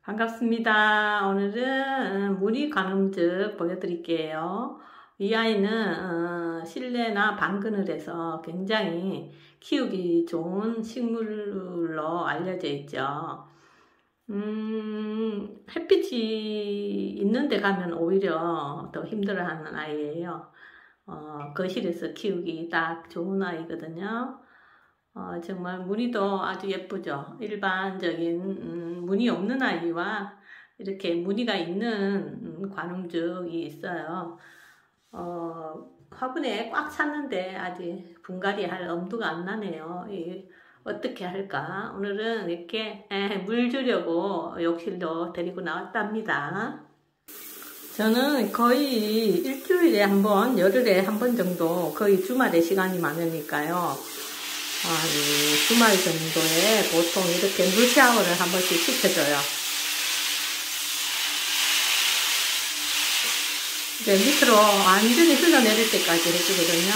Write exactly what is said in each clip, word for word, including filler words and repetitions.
반갑습니다. 오늘은 무늬 관음즙 보여드릴게요. 이 아이는 어, 실내나 방그늘에서 굉장히 키우기 좋은 식물로 알려져 있죠. 음, 햇빛이 있는 데 가면 오히려 더 힘들어하는 아이예요. 어, 거실에서 키우기 딱 좋은 아이거든요. 어, 정말 무늬도 아주 예쁘죠. 일반적인 음, 무늬 없는 아이와 이렇게 무늬가 있는 음, 관음죽이 있어요. 어, 화분에 꽉 찼는데 아직 분갈이 할 엄두가 안 나네요. 이, 어떻게 할까? 오늘은 이렇게 에, 물 주려고 욕실로 데리고 나왔답니다. 저는 거의 일주일에 한 번, 열흘에 한 번 정도, 거의 주말에 시간이 많으니까요. 한 주말 정도에 보통 이렇게 물 샤워를 한 번씩 시켜줘요. 이제 밑으로 완전히 흘러내릴 때까지 해주거든요.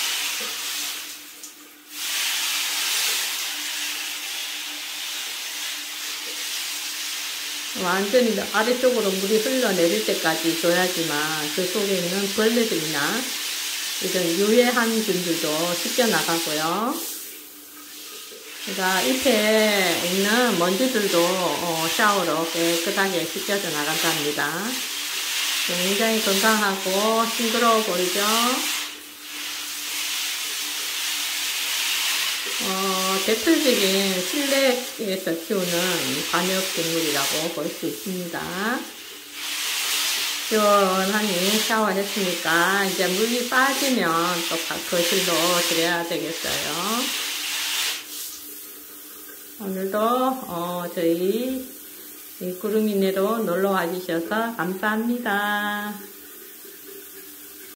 완전히 아래쪽으로 물이 흘러내릴 때까지 줘야지만 그 속에 있는 벌레들이나 이런 유해한 균들도 씻겨나가고요. 그러니까 잎에 있는 먼지들도 어, 샤워로 깨끗하게 씻겨져 나간답니다. 굉장히 건강하고 싱그러워 보이죠? 어, 대표적인 실내에서 키우는 관엽植물이라고 볼 수 있습니다. 시원하니 샤워했으니까 이제 물이 빠지면 또 거실로 들여야 되겠어요. 오늘도 어, 저희 구름이네로 놀러 와주셔서 감사합니다.